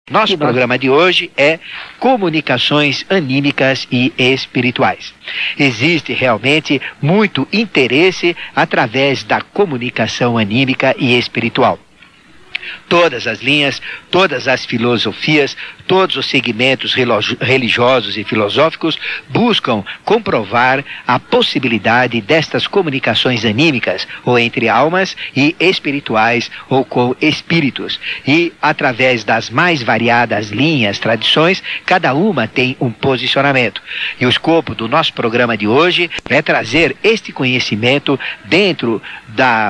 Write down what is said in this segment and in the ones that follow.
Nosso programa de hoje é comunicações anímicas e espirituais. Existe realmente muito interesse através da comunicação anímica e espiritual. Todas as linhas, todas as filosofias, todos os segmentos religiosos e filosóficos buscam comprovar a possibilidade destas comunicações anímicas, ou entre almas, e espirituais, ou com espíritos. E, através das mais variadas linhas, tradições, cada uma tem um posicionamento. E o escopo do nosso programa de hoje é trazer este conhecimento dentro das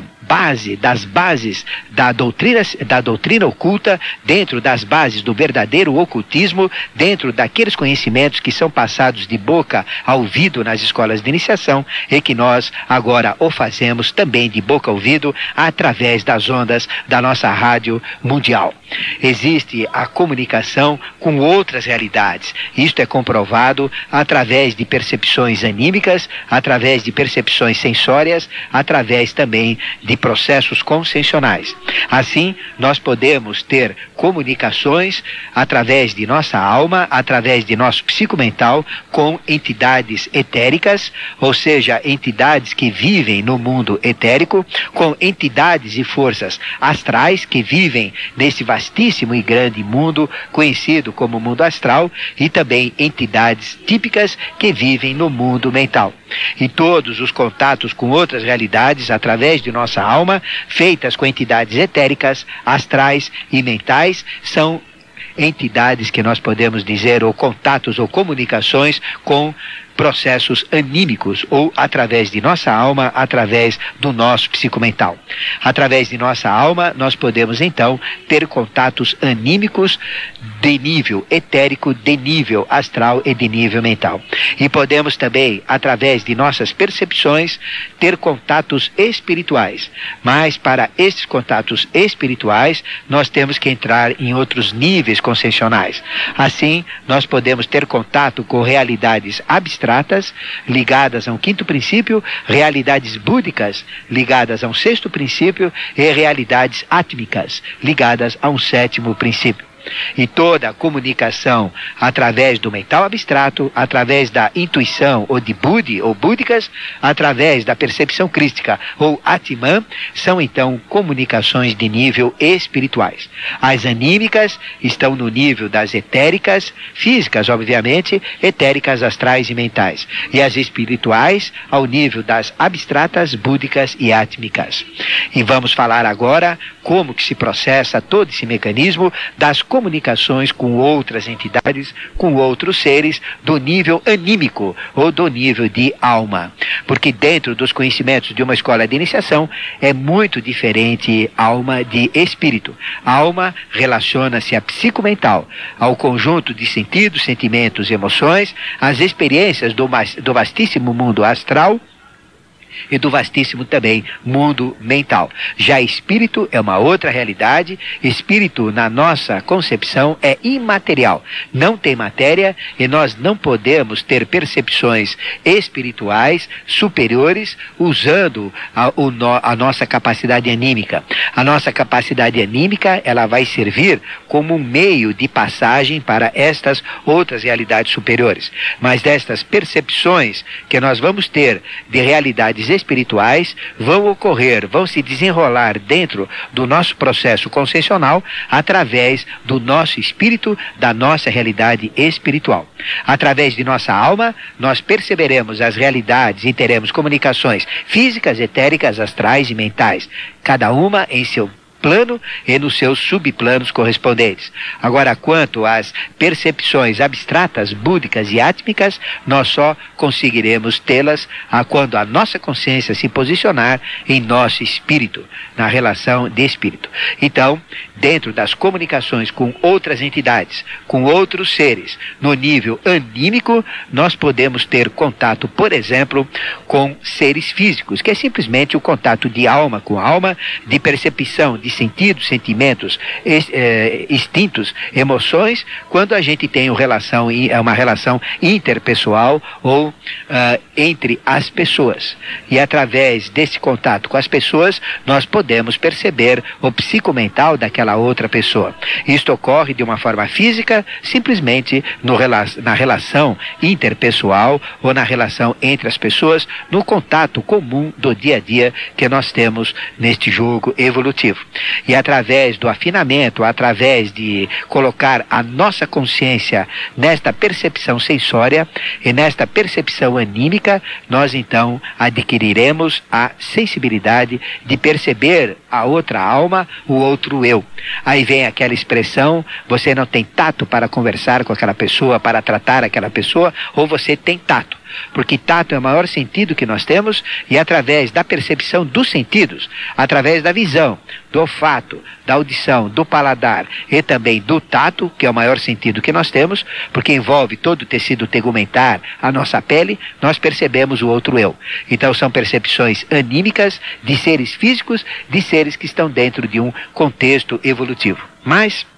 bases da doutrina oculta, dentro das bases do verdadeiro ocultismo, dentro daqueles conhecimentos que são passados de boca a ouvido nas escolas de iniciação e que nós agora o fazemos também de boca a ouvido através das ondas da nossa rádio mundial. Existe a comunicação com outras realidades. Isto é comprovado através de percepções anímicas, através de percepções sensórias, através também de processos conscienciais. Assim, nós podemos ter comunicações através de nossa alma, através de nosso psicomental, com entidades etéricas, ou seja, entidades que vivem no mundo etérico, com entidades e forças astrais que vivem nesse vastíssimo e grande mundo conhecido como mundo astral, e também entidades típicas que vivem no mundo mental. E todos os contatos com outras realidades através de nossa alma, feitas com entidades etéricas, astrais e mentais, são entidades que nós podemos dizer, ou contatos ou comunicações com processos anímicos, ou através de nossa alma, através do nosso psicomental. Através de nossa alma, nós podemos então ter contatos anímicos de nível etérico, de nível astral e de nível mental. E podemos também, através de nossas percepções, ter contatos espirituais. Mas para esses contatos espirituais, nós temos que entrar em outros níveis conscienciais. Assim, nós podemos ter contato com realidades abstratas, ligadas a um quinto princípio, realidades búdicas ligadas a um sexto princípio e realidades átmicas ligadas a um sétimo princípio. E toda a comunicação através do mental abstrato, através da intuição ou de Budi ou búdicas, através da percepção crística ou Atman, são então comunicações de nível espirituais. As anímicas estão no nível das etéricas, físicas obviamente, etéricas, astrais e mentais. E as espirituais ao nível das abstratas, búdicas e átmicas. E vamos falar agora como que se processa todo esse mecanismo das comunicações com outras entidades, com outros seres do nível anímico ou do nível de alma. Porque dentro dos conhecimentos de uma escola de iniciação é muito diferente alma de espírito. Alma relaciona-se a psicomental, ao conjunto de sentidos, sentimentos e emoções, às experiências do vastíssimo mundo astral e do vastíssimo também mundo mental. Já espírito é uma outra realidade. Espírito, na nossa concepção, é imaterial, não tem matéria, e nós não podemos ter percepções espirituais superiores usando a nossa capacidade anímica. A nossa capacidade anímica, ela vai servir como um meio de passagem para estas outras realidades superiores. Mas destas percepções que nós vamos ter de realidades espirituais vão se desenrolar dentro do nosso processo consciencial através do nosso espírito, da nossa realidade espiritual. Através de nossa alma, nós perceberemos as realidades e teremos comunicações físicas, etéricas, astrais e mentais, cada uma em seu plano e nos seus subplanos correspondentes. Agora, quanto às percepções abstratas, búdicas e átmicas, nós só conseguiremos tê-las quando a nossa consciência se posicionar em nosso espírito, na relação de espírito. Então, dentro das comunicações com outras entidades, com outros seres, no nível anímico, nós podemos ter contato, por exemplo, com seres físicos, que é simplesmente o contato de alma com alma, de percepção, de sentidos, sentimentos, instintos, emoções, quando a gente tem uma relação interpessoal ou entre as pessoas. E através desse contato com as pessoas, nós podemos perceber o psicomental daquela outra pessoa. Isto ocorre de uma forma física, simplesmente na relação interpessoal ou na relação entre as pessoas, no contato comum do dia a dia que nós temos neste jogo evolutivo. E através do afinamento, através de colocar a nossa consciência nesta percepção sensória e nesta percepção anímica, nós então adquiriremos a sensibilidade de perceber a outra alma, o outro eu. Aí vem aquela expressão: você não tem tato para conversar com aquela pessoa, para tratar aquela pessoa, ou você tem tato. Porque tato é o maior sentido que nós temos, e através da percepção dos sentidos, através da visão, do olfato, da audição, do paladar e também do tato, que é o maior sentido que nós temos, porque envolve todo o tecido tegumentar, a nossa pele, nós percebemos o outro eu. Então são percepções anímicas de seres físicos, de seres que estão dentro de um contexto evolutivo. Mas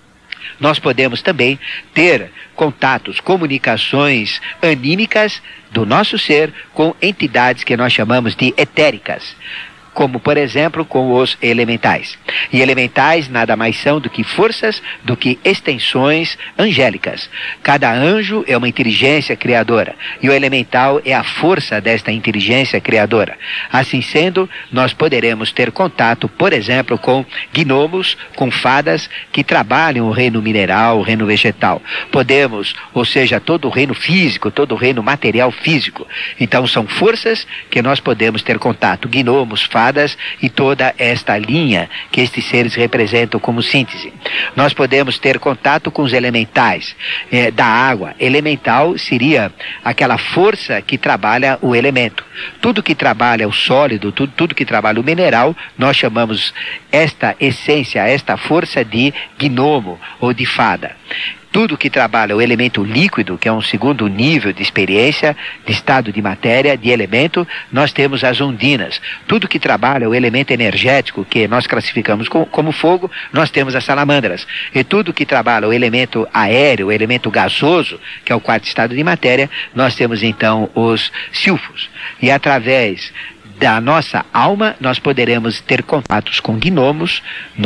nós podemos também ter contatos, comunicações anímicas do nosso ser com entidades que nós chamamos de etéricas, como por exemplo com os elementais. E elementais nada mais são do que forças, do que extensões angélicas. Cada anjo é uma inteligência criadora, e o elemental é a força desta inteligência criadora. Assim sendo, nós poderemos ter contato, por exemplo, com gnomos, com fadas que trabalham o reino mineral, o reino vegetal. Podemos, ou seja, todo o reino físico, todo o reino material físico. Então são forças que nós podemos ter contato, gnomos, fadas e toda esta linha que estes seres representam como síntese. Nós podemos ter contato com os elementais da água. Elemental seria aquela força que trabalha o elemento. Tudo que trabalha o sólido, tudo que trabalha o mineral, nós chamamos esta essência, esta força de gnomo ou de fada. Tudo que trabalha o elemento líquido, que é um segundo nível de experiência, de estado de matéria, de elemento, nós temos as ondinas. Tudo que trabalha o elemento energético, que nós classificamos como fogo, nós temos as salamandras. E tudo que trabalha o elemento aéreo, o elemento gasoso, que é o quarto estado de matéria, nós temos então os silfos. E através da nossa alma, nós poderemos ter contatos com gnomos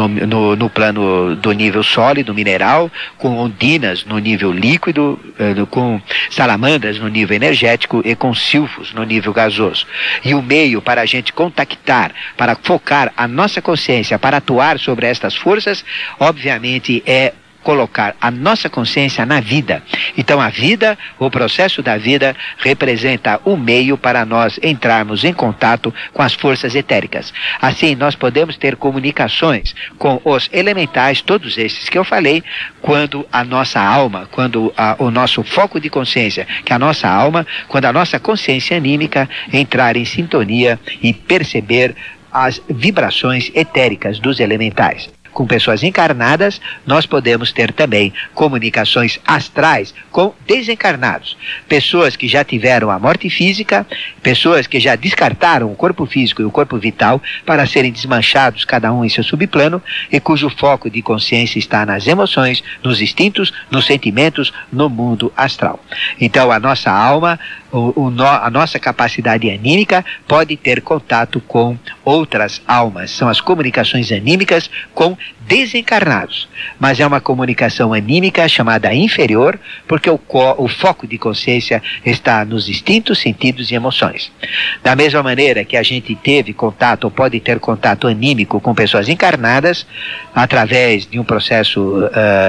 no plano do nível sólido, mineral, com ondinas no nível líquido, com salamandras no nível energético e com silfos no nível gasoso. E o meio para a gente contactar, para focar a nossa consciência, para atuar sobre estas forças, obviamente é colocar a nossa consciência na vida. Então a vida, o processo da vida, representa o meio para nós entrarmos em contato com as forças etéricas. Assim nós podemos ter comunicações com os elementais, todos esses que eu falei, quando a nossa alma, quando o nosso foco de consciência, que é a nossa alma, quando a nossa consciência anímica entrar em sintonia e perceber as vibrações etéricas dos elementais. Com pessoas encarnadas, nós podemos ter também comunicações astrais com desencarnados. Pessoas que já tiveram a morte física, pessoas que já descartaram o corpo físico e o corpo vital para serem desmanchados, cada um em seu subplano, e cujo foco de consciência está nas emoções, nos instintos, nos sentimentos, no mundo astral. Então a nossa alma, a nossa capacidade anímica pode ter contato com outras almas. São as comunicações anímicas com desencarnados. Mas é uma comunicação anímica chamada inferior, porque o foco de consciência está nos instintos, sentidos e emoções. Da mesma maneira que a gente teve contato, ou pode ter contato anímico com pessoas encarnadas, através de um processo,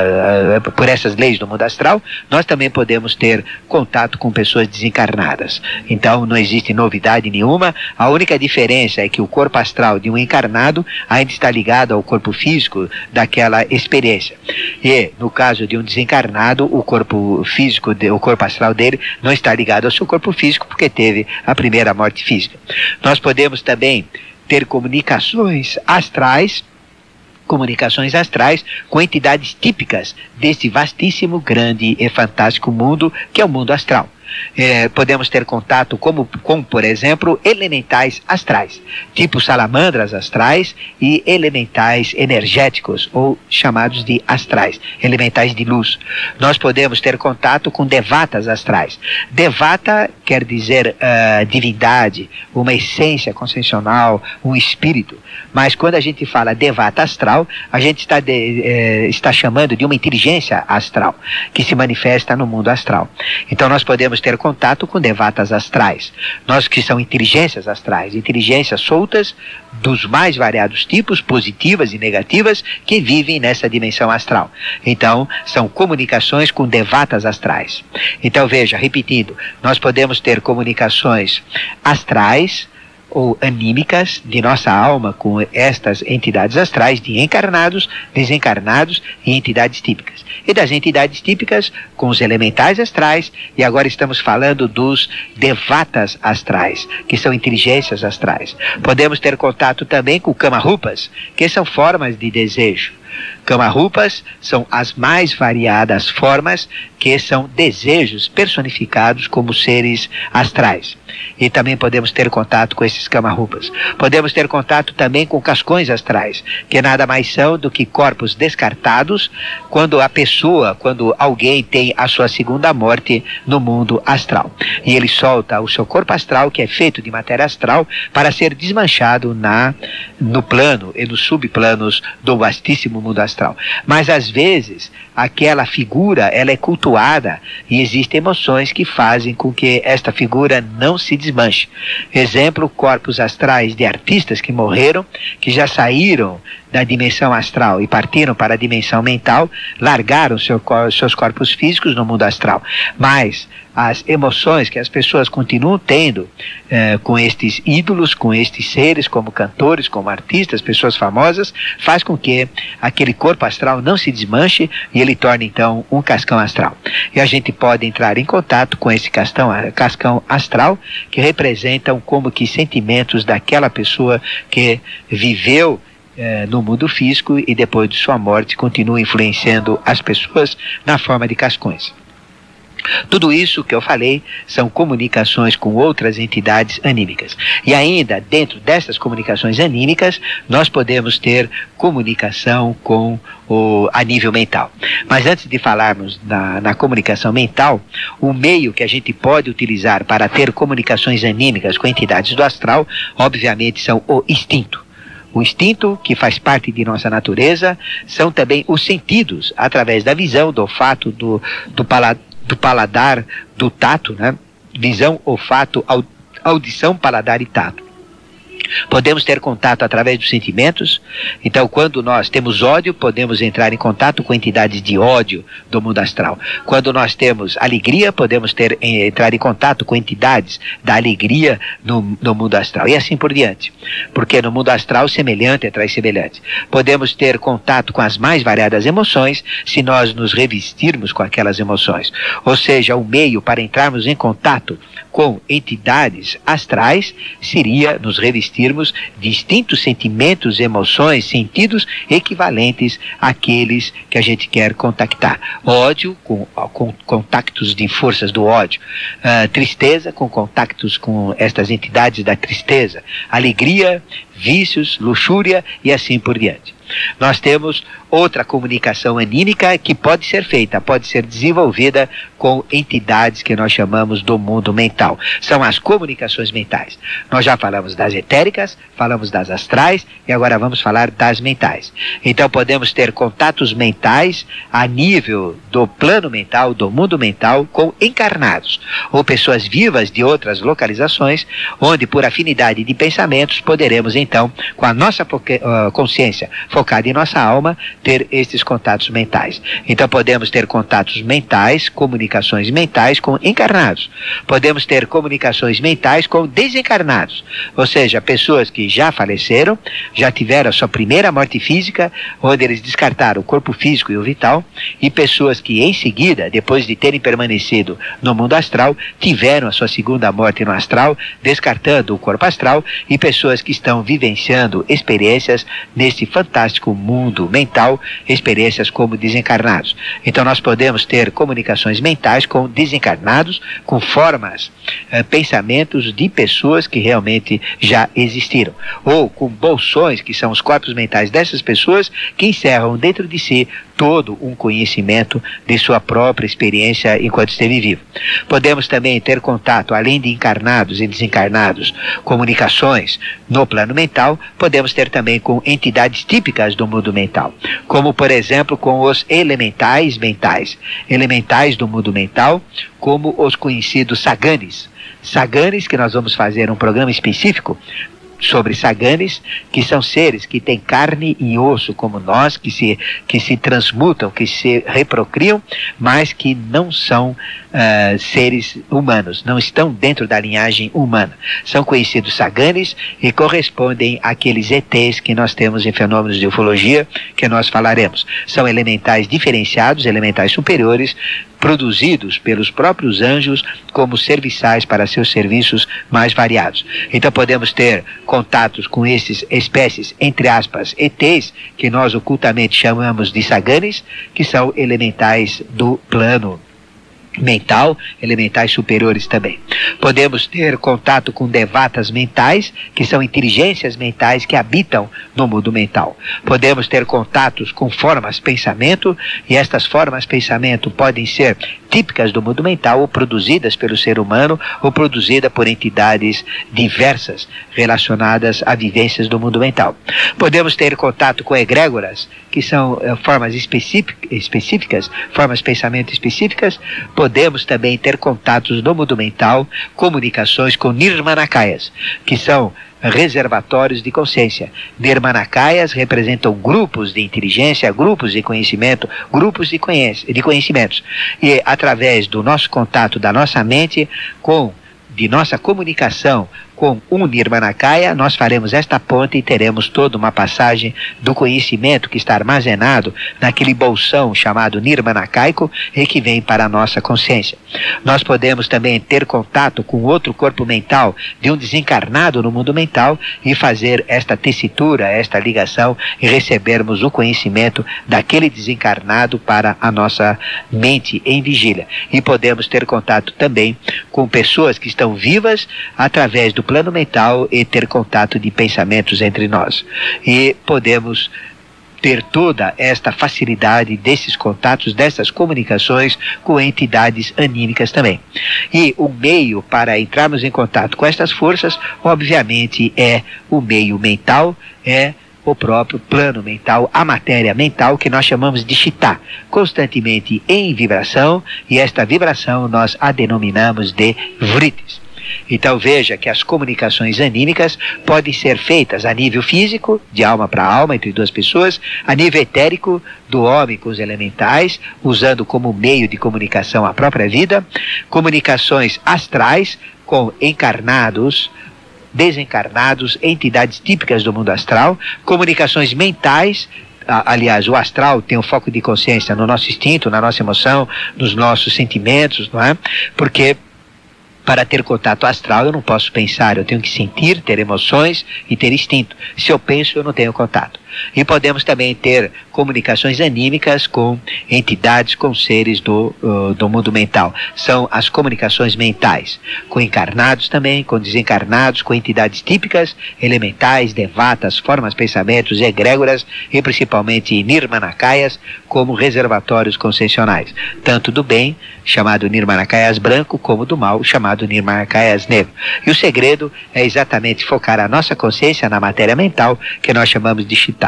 por essas leis do mundo astral, nós também podemos ter contato com pessoas desencarnadas. Então não existe novidade nenhuma, a única diferença é que o corpo astral de um encarnado ainda está ligado ao corpo físico daquela experiência. E no caso de um desencarnado, o corpo físico, o corpo astral dele não está ligado ao seu corpo físico porque teve a primeira morte física. Nós podemos também ter comunicações astrais com entidades típicas desse vastíssimo, grande e fantástico mundo que é o mundo astral. podemos ter contato com, por exemplo, elementais astrais, tipo salamandras astrais e elementais energéticos, ou chamados de astrais, elementais de luz. Nós podemos ter contato com devatas astrais. Devata quer dizer divindade, uma essência consciencial, um espírito. Mas quando a gente fala devata astral, a gente está chamando de uma inteligência astral, que se manifesta no mundo astral. Então nós podemos ter contato com devatas astrais, nós que são inteligências astrais, inteligências soltas dos mais variados tipos, positivas e negativas, que vivem nessa dimensão astral. Então são comunicações com devatas astrais. Então veja, repetindo, nós podemos ter comunicações astrais ou anímicas de nossa alma com estas entidades astrais, de encarnados, desencarnados e entidades típicas. E das entidades típicas com os elementais astrais, e agora estamos falando dos devatas astrais, que são inteligências astrais. Podemos ter contato também com kamarupas, que são formas de desejo. Kamarupas são as mais variadas formas, que são desejos personificados como seres astrais. E também podemos ter contato com esses kamarupas. Podemos ter contato também com cascões astrais, que nada mais são do que corpos descartados quando alguém tem a sua segunda morte no mundo astral. E ele solta o seu corpo astral, que é feito de matéria astral, para ser desmanchado no plano e nos subplanos do vastíssimo mundo astral. Mas às vezes aquela figura ela é cultuada e existem emoções que fazem com que esta figura não se desmanche. Exemplo, corpos astrais de artistas que morreram, que já saíram da dimensão astral e partiram para a dimensão mental, largaram seus corpos físicos no mundo astral. Mas as emoções que as pessoas continuam tendo com estes ídolos, com estes seres, como cantores, como artistas, pessoas famosas, faz com que aquele corpo astral não se desmanche e ele torne então um cascão astral. E a gente pode entrar em contato com esse cascão astral, que representam como que sentimentos daquela pessoa que viveu no mundo físico e depois de sua morte continua influenciando as pessoas na forma de cascões. Tudo isso que eu falei são comunicações com outras entidades anímicas. E ainda, dentro dessas comunicações anímicas, nós podemos ter comunicação a nível mental. Mas antes de falarmos na comunicação mental, o meio que a gente pode utilizar para ter comunicações anímicas com entidades do astral, obviamente, são o instinto. O instinto, que faz parte de nossa natureza, são também os sentidos, através da visão, do olfato, do paladar, do tato, né? Visão, olfato, audição, paladar e tato. Podemos ter contato através dos sentimentos. Então, quando nós temos ódio, podemos entrar em contato com entidades de ódio do mundo astral. Quando nós temos alegria, podemos entrar em contato com entidades da alegria no mundo astral. E assim por diante. Porque no mundo astral, semelhante atrai semelhante. Podemos ter contato com as mais variadas emoções, se nós nos revestirmos com aquelas emoções. Ou seja, o meio para entrarmos em contato com entidades astrais seria nos revestirmos de instintos, sentimentos, emoções, sentidos equivalentes àqueles que a gente quer contactar. Ódio com contactos de forças do ódio, tristeza com contactos com estas entidades da tristeza, alegria, vícios, luxúria e assim por diante. Nós temos outra comunicação anímica que pode ser feita, pode ser desenvolvida com entidades que nós chamamos do mundo mental. São as comunicações mentais. Nós já falamos das etéricas, falamos das astrais e agora vamos falar das mentais. Então podemos ter contatos mentais a nível do plano mental, do mundo mental, com encarnados ou pessoas vivas de outras localizações, onde por afinidade de pensamentos poderemos então, com a nossa consciência focada em nossa alma, ter estes contatos mentais. Então podemos ter contatos mentais, comunicações mentais com encarnados. Podemos ter comunicações mentais com desencarnados, ou seja, pessoas que já faleceram, já tiveram a sua primeira morte física, onde eles descartaram o corpo físico e o vital, e pessoas que em seguida, depois de terem permanecido no mundo astral, tiveram a sua segunda morte no astral, descartando o corpo astral, e pessoas que estão vivenciando experiências nesse fantástico mundo mental, mental experiências como desencarnados. Então nós podemos ter comunicações mentais com desencarnados, com formas, pensamentos de pessoas que realmente já existiram, ou com bolsões, que são os corpos mentais dessas pessoas, que encerram dentro de si todo um conhecimento de sua própria experiência enquanto esteve vivo. Podemos também ter contato, além de encarnados e desencarnados, comunicações no plano mental, podemos ter também com entidades típicas do mundo mental, como por exemplo com os elementais mentais, elementais do mundo mental, como os conhecidos saganes. Saganes, que nós vamos fazer um programa específico sobre saganes, que são seres que têm carne e osso como nós, que se transmutam, que se reprocriam, mas que não são seres humanos, não estão dentro da linhagem humana. São conhecidos saganes e correspondem àqueles ETs que nós temos em fenômenos de ufologia, que nós falaremos. São elementais diferenciados, elementais superiores, produzidos pelos próprios anjos como serviçais para seus serviços mais variados. Então podemos ter contatos com esses espécies, entre aspas, ETs, que nós ocultamente chamamos de saganes, que são elementais do plano mental, elementais superiores também. Podemos ter contato com devatas mentais, que são inteligências mentais que habitam no mundo mental. Podemos ter contatos com formas pensamento, e estas formas pensamento podem ser típicas do mundo mental, ou produzidas pelo ser humano, ou produzidas por entidades diversas relacionadas a vivências do mundo mental. Podemos ter contato com egrégoras, que são formas específicas, formas pensamento específicas. Podemos também ter contatos no mundo mental, comunicações com nirmanakayas, que são reservatórios de consciência. Nirmanakayas representam grupos de inteligência, grupos de conhecimento, grupos de conhecimentos. E através do nosso contato, da nossa mente, de nossa comunicação com um Nirmanakaya, nós faremos esta ponte e teremos toda uma passagem do conhecimento que está armazenado naquele bolsão chamado Nirmanakaico e que vem para a nossa consciência. Nós podemos também ter contato com outro corpo mental de um desencarnado no mundo mental e fazer esta tessitura, esta ligação, e recebermos o conhecimento daquele desencarnado para a nossa mente em vigília. E podemos ter contato também com pessoas que estão vivas através do plano mental e ter contato de pensamentos entre nós. E podemos ter toda esta facilidade desses contatos, dessas comunicações com entidades anímicas também. E o meio para entrarmos em contato com estas forças, obviamente, é o meio mental, é o próprio plano mental, a matéria mental, que nós chamamos de Chitta, constantemente em vibração, e esta vibração nós a denominamos de Vritis. Então veja que as comunicações anímicas podem ser feitas a nível físico, de alma para alma, entre duas pessoas, a nível etérico, do homem com os elementais, usando como meio de comunicação a própria vida, comunicações astrais com encarnados, desencarnados, entidades típicas do mundo astral, comunicações mentais. Aliás, o astral tem o foco de consciência no nosso instinto, na nossa emoção, nos nossos sentimentos, não é? Porque para ter contato astral eu não posso pensar, eu tenho que sentir, ter emoções e ter instinto. Se eu penso, eu não tenho contato. E podemos também ter comunicações anímicas com entidades, com seres do mundo mental. São as comunicações mentais, com encarnados também, com desencarnados, com entidades típicas, elementais, devatas, formas, pensamentos, egrégoras e principalmente nirmanakayas, como reservatórios conscienciais, tanto do bem, chamado nirmanakayas branco, como do mal, chamado nirmanakayas negro. E o segredo é exatamente focar a nossa consciência na matéria mental, que nós chamamos de Chitta.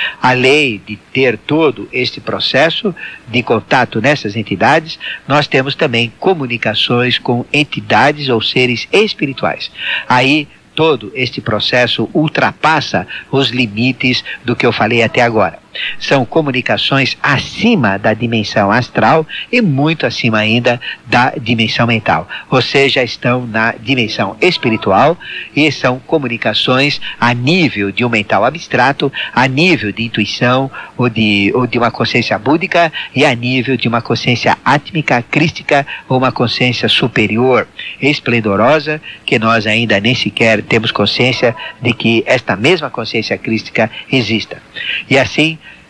Além de ter todo este processo de contato nessas entidades, nós temos também comunicações com entidades ou seres espirituais. Aí todo este processo ultrapassa os limites do que eu falei até agora. São comunicações acima da dimensão astral e muito acima ainda da dimensão mental. Ou seja, estão na dimensão espiritual e são comunicações a nível de um mental abstrato, a nível de intuição ou de uma consciência búdica e a nível de uma consciência átmica, crística ou uma consciência superior, esplendorosa, que nós ainda nem sequer temos consciência de que esta mesma consciência crística exista. E assim,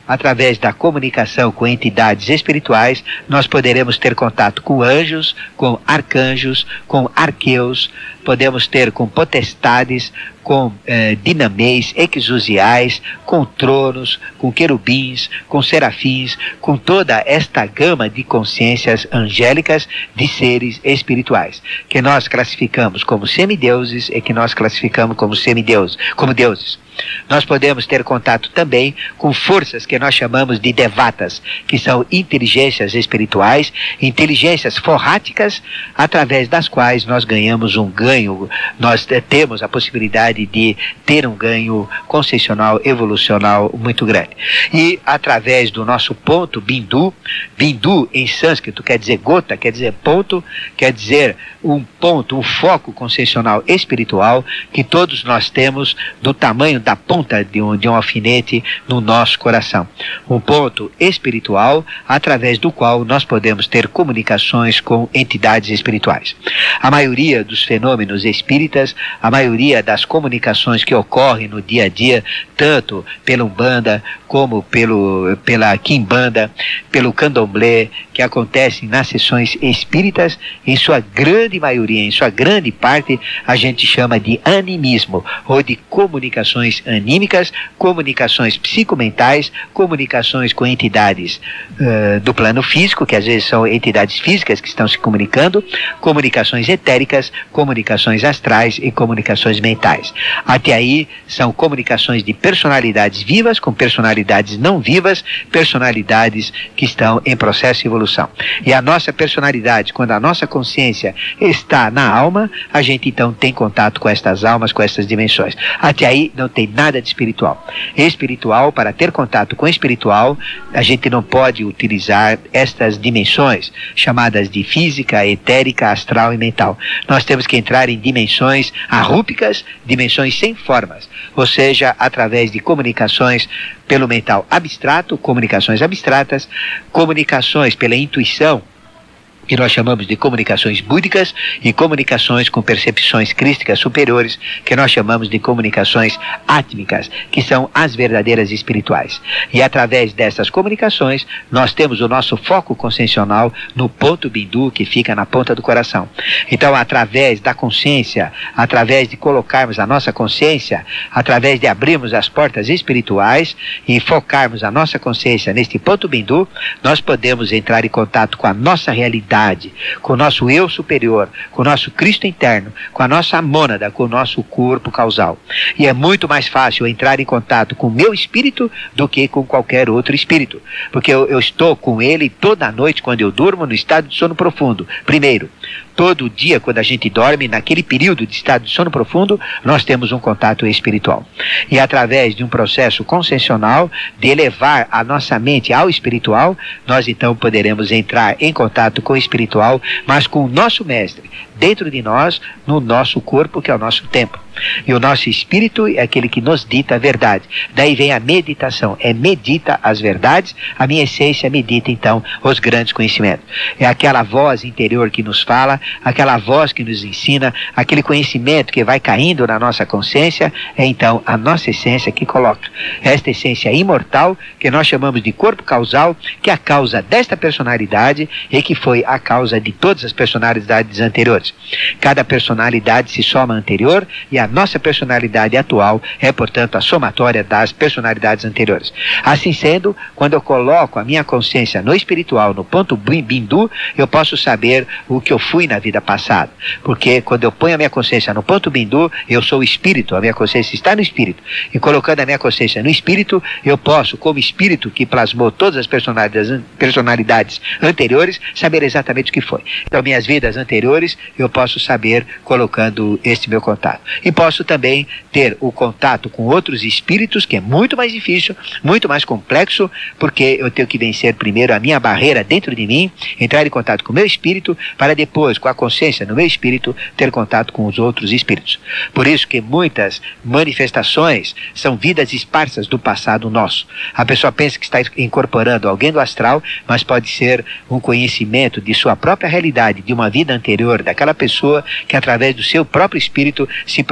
através da comunicação com entidades espirituais, nós poderemos ter contato com anjos, com arcanjos, com arqueus, podemos ter com potestades, com dinamês, exusiais, com tronos, com querubins, com serafins, com toda esta gama de consciências angélicas de seres espirituais, que nós classificamos como semideuses e que nós classificamos como semideuses, como deuses. Nós podemos ter contato também com forças que nós chamamos de devatas, que são inteligências espirituais, inteligências forráticas, através das quais nós ganhamos um ganho, nós temos a possibilidade de ter um ganho concessional, evolucional muito grande. E através do nosso ponto Bindu, Bindu em sânscrito quer dizer gota, quer dizer ponto, quer dizer um ponto, um foco concessional espiritual que todos nós temos do tamanho da ponta de um alfinete no nosso coração. Um ponto espiritual através do qual nós podemos ter comunicações com entidades espirituais. A maioria dos fenômenos espíritas, a maioria das comunicações que ocorrem no dia a dia, tanto pela Umbanda como pela Quimbanda, pelo Candomblé, que acontecem nas sessões espíritas, em sua grande maioria, em sua grande parte, a gente chama de animismo, ou de comunicações anímicas, comunicações psicomentais, comunicações com entidades do plano físico, que às vezes são entidades físicas que estão se comunicando, comunicações etéricas, comunicações astrais e comunicações mentais. Até aí são comunicações de personalidades vivas com personalidades não vivas, personalidades que estão em processo de evolução. E a nossa personalidade, quando a nossa consciência está na alma, a gente então tem contato com estas almas, com estas dimensões. Até aí não tem nada de espiritual. Espiritual, para ter contato com espiritual, a gente não pode utilizar estas dimensões chamadas de física, etérica, astral e mental. Nós temos que entrar em dimensões arrúpicas, dimensões sem formas, ou seja, através de comunicações pelo mental abstrato, comunicações abstratas, comunicações pela intuição, que nós chamamos de comunicações búdicas, e comunicações com percepções crísticas superiores, que nós chamamos de comunicações átmicas, que são as verdadeiras espirituais. E através dessas comunicações, nós temos o nosso foco consciencial no ponto Bindu, que fica na ponta do coração. Então, através da consciência, através de colocarmos a nossa consciência, através de abrirmos as portas espirituais e focarmos a nossa consciência neste ponto Bindu, nós podemos entrar em contato com a nossa realidade, com o nosso eu superior, com o nosso Cristo interno, com a nossa mônada, com o nosso corpo causal. E é muito mais fácil entrar em contato com o meu espírito do que com qualquer outro espírito, porque eu estou com ele toda noite quando eu durmo no estado de sono profundo. Primeiro, todo dia quando a gente dorme, naquele período de estado de sono profundo, nós temos um contato espiritual. E através de um processo consciencial de elevar a nossa mente ao espiritual, nós então poderemos entrar em contato com o espiritual, mas com o nosso mestre dentro de nós, no nosso corpo, que é o nosso templo. E o nosso espírito é aquele que nos dita a verdade. Daí vem a meditação, medita as verdades, a minha essência medita então os grandes conhecimentos. É aquela voz interior que nos fala, aquela voz que nos ensina, aquele conhecimento que vai caindo na nossa consciência, é então a nossa essência que coloca. Esta essência imortal, que nós chamamos de corpo causal, que é a causa desta personalidade e que foi a causa de todas as personalidades anteriores. Cada personalidade se soma à anterior e a nossa personalidade atual é, portanto, a somatória das personalidades anteriores. Assim sendo, quando eu coloco a minha consciência no espiritual, no ponto Bindu, eu posso saber o que eu fui na vida passada. Porque quando eu ponho a minha consciência no ponto Bindu, eu sou o espírito, a minha consciência está no espírito. E colocando a minha consciência no espírito, eu posso, como espírito que plasmou todas as personalidades anteriores, saber exatamente o que foi. Então, minhas vidas anteriores, eu posso saber colocando este meu contato. E posso também ter o contato com outros espíritos, que é muito mais difícil, muito mais complexo, porque eu tenho que vencer primeiro a minha barreira dentro de mim, entrar em contato com o meu espírito, para depois, com a consciência no meu espírito, ter contato com os outros espíritos. Por isso que muitas manifestações são vidas esparsas do passado nosso. A pessoa pensa que está incorporando alguém do astral, mas pode ser um conhecimento de sua própria realidade, de uma vida anterior daquela pessoa, que através do seu próprio espírito se projeta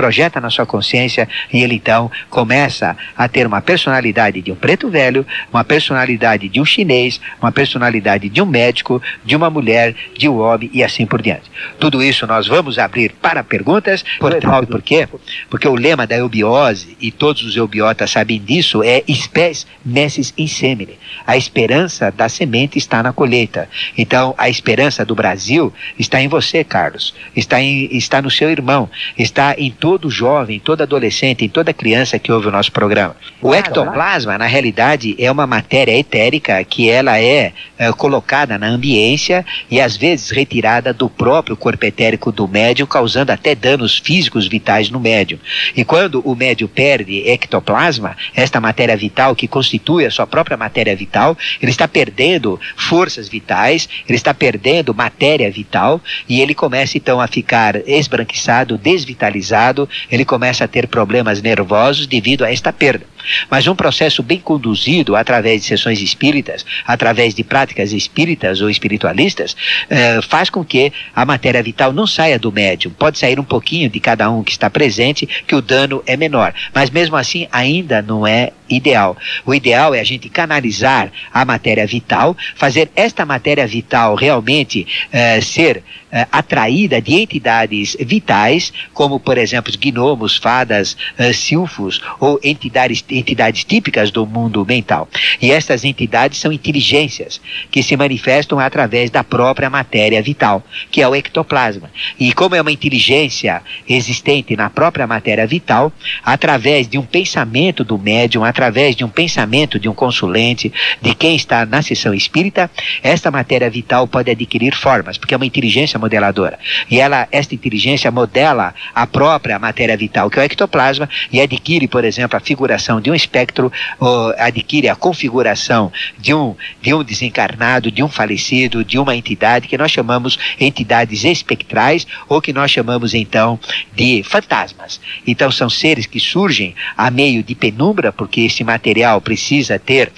projeta na sua consciência e ele então começa a ter uma personalidade de um preto velho, uma personalidade de um chinês, uma personalidade de um médico, de uma mulher, de um homem e assim por diante. Tudo isso nós vamos abrir para perguntas. Por quê? Porque o lema da eubiose, e todos os eubiotas sabem disso, é spes nessis in semine. A esperança da semente está na colheita. Então, a esperança do Brasil está em você, Carlos. Está no seu irmão. Está em todo jovem, em todo adolescente, em toda criança que ouve o nosso programa. O ectoplasma, na realidade, é uma matéria etérica que ela é colocada na ambiência e às vezes retirada do próprio corpo etérico do médium, causando até danos físicos vitais no médium. E quando o médium perde ectoplasma, esta matéria vital que constitui a sua própria matéria vital, ele está perdendo forças vitais, ele está perdendo matéria vital e ele começa então a ficar esbranquiçado, desvitalizado, ele começa a ter problemas nervosos devido a esta perda. Mas um processo bem conduzido através de sessões espíritas, através de práticas espíritas ou espiritualistas, faz com que a matéria vital não saia do médium. Pode sair um pouquinho de cada um que está presente, que o dano é menor. Mas mesmo assim ainda não é ideal. O ideal é a gente canalizar a matéria vital, fazer esta matéria vital realmente ser atraída de entidades vitais, como por exemplo os gnomos, fadas, silfos ou entidades típicas do mundo mental. E estas entidades são inteligências que se manifestam através da própria matéria vital, que é o ectoplasma. E como é uma inteligência existente na própria matéria vital, através de um pensamento do médium, através de um pensamento de um consulente, de quem está na sessão espírita, esta matéria vital pode adquirir formas, porque é uma inteligência modeladora. E esta inteligência modela a própria matéria vital, que é o ectoplasma, e adquire, por exemplo, a figuração de um espectro, ou adquire a configuração de um desencarnado, de um falecido, de uma entidade que nós chamamos entidades espectrais, ou que nós chamamos então de fantasmas. Então são seres que surgem a meio de penumbra, porque esse material precisa ter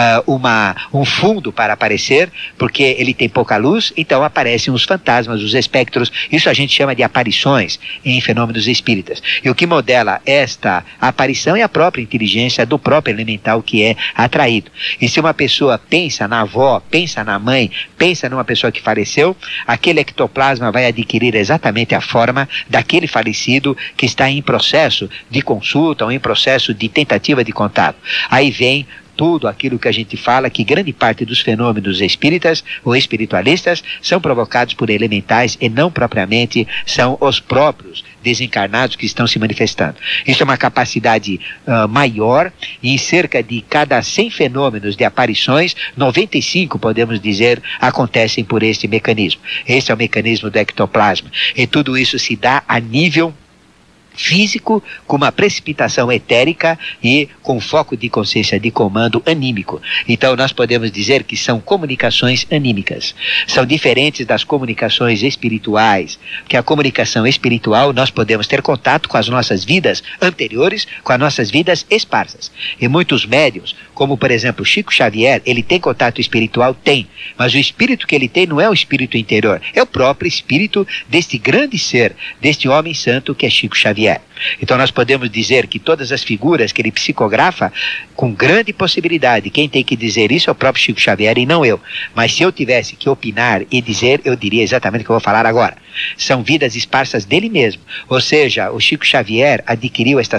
um fundo para aparecer, porque ele tem pouca luz, então aparecem os fantasmas, os espectros. Isso a gente chama de aparições em fenômenos espíritas. E o que modela esta aparição é a própria inteligência do próprio elemental que é atraído. E se uma pessoa pensa na avó, pensa na mãe, pensa numa pessoa que faleceu, aquele ectoplasma vai adquirir exatamente a forma daquele falecido que está em processo de consulta ou em processo de tentativa de contato. Aí vem tudo aquilo que a gente fala, que grande parte dos fenômenos espíritas ou espiritualistas são provocados por elementais e não propriamente são os próprios desencarnados que estão se manifestando. Isso é uma capacidade maior, e em cerca de cada 100 fenômenos de aparições, 95, podemos dizer, acontecem por este mecanismo. Esse é o mecanismo do ectoplasma. E tudo isso se dá a nível físico, com uma precipitação etérica e com foco de consciência de comando anímico. Então nós podemos dizer que são comunicações anímicas. São diferentes das comunicações espirituais, porque a comunicação espiritual nós podemos ter contato com as nossas vidas anteriores, com as nossas vidas esparsas. E muitos médiuns, como por exemplo Chico Xavier, ele tem contato espiritual? Tem. Mas o espírito que ele tem não é o espírito interior, é o próprio espírito deste grande ser, deste homem santo que é Chico Xavier. Então nós podemos dizer que todas as figuras que ele psicografa, com grande possibilidade, quem tem que dizer isso é o próprio Chico Xavier e não eu. Mas se eu tivesse que opinar e dizer, eu diria exatamente o que eu vou falar agora. São vidas esparsas dele mesmo. Ou seja, o Chico Xavier adquiriu esta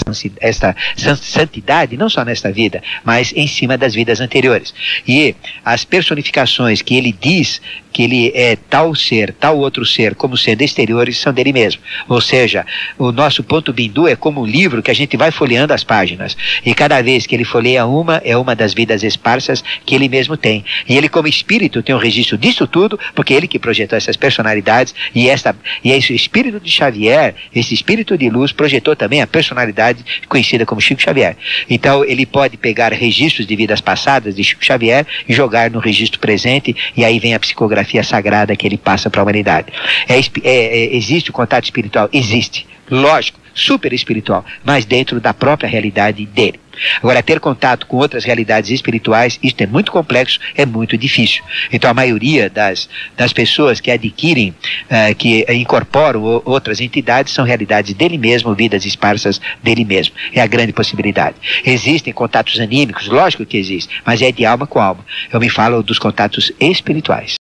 santidade não só nesta vida, mas em cima das vidas anteriores. E as personificações que ele diz que ele é tal ser, tal outro ser, como sendo exteriores, são dele mesmo. Ou seja, o nosso ponto bindu é como um livro que a gente vai folheando as páginas. E cada vez que ele folheia é uma das vidas esparsas que ele mesmo tem. E ele, como espírito, tem um registro disso tudo, porque ele que projetou essas personalidades, e esse espírito de Xavier, esse espírito de luz, projetou também a personalidade conhecida como Chico Xavier. Então ele pode pegar registros de vidas passadas de Chico Xavier e jogar no registro presente, e aí vem a psicografia sagrada que ele passa para a humanidade. Existe o contato espiritual? Existe. Lógico, super espiritual, mas dentro da própria realidade dele. Agora, ter contato com outras realidades espirituais, isto é muito complexo, é muito difícil. Então, a maioria das pessoas que adquirem, que incorporam outras entidades, são realidades dele mesmo, vidas esparsas dele mesmo. É a grande possibilidade. Existem contatos anímicos, lógico que existe, mas é de alma com alma. Eu me falo dos contatos espirituais.